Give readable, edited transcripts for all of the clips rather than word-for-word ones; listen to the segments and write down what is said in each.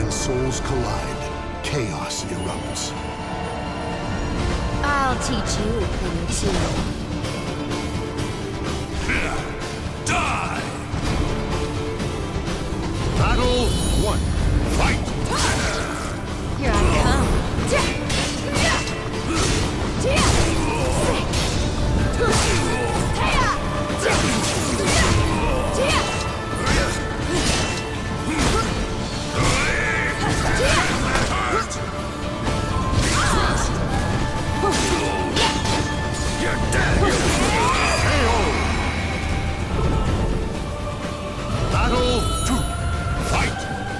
When souls collide, chaos erupts. I'll teach you a thing or two. Die! Battle 1. Fight! Here I come. You're dead! Battle 2. Fight!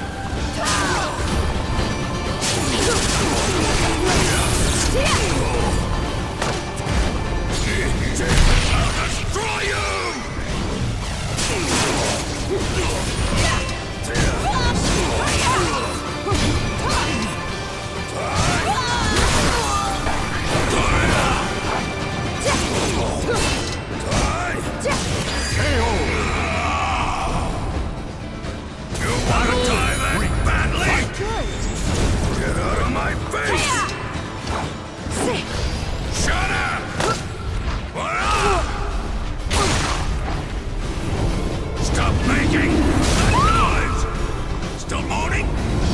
I'll destroy you! You wanna die that badly? Get out of my face! Shut up! What up? Stop making that noise! Still moaning?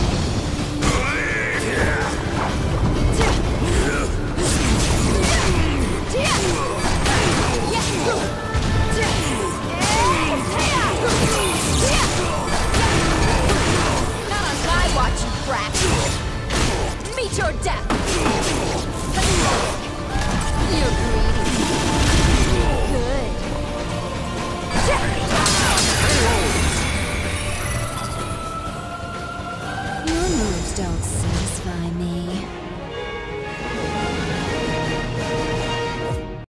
Not on my watch, you brat! Meet your death! You're greedy. Good. Your moves don't satisfy me.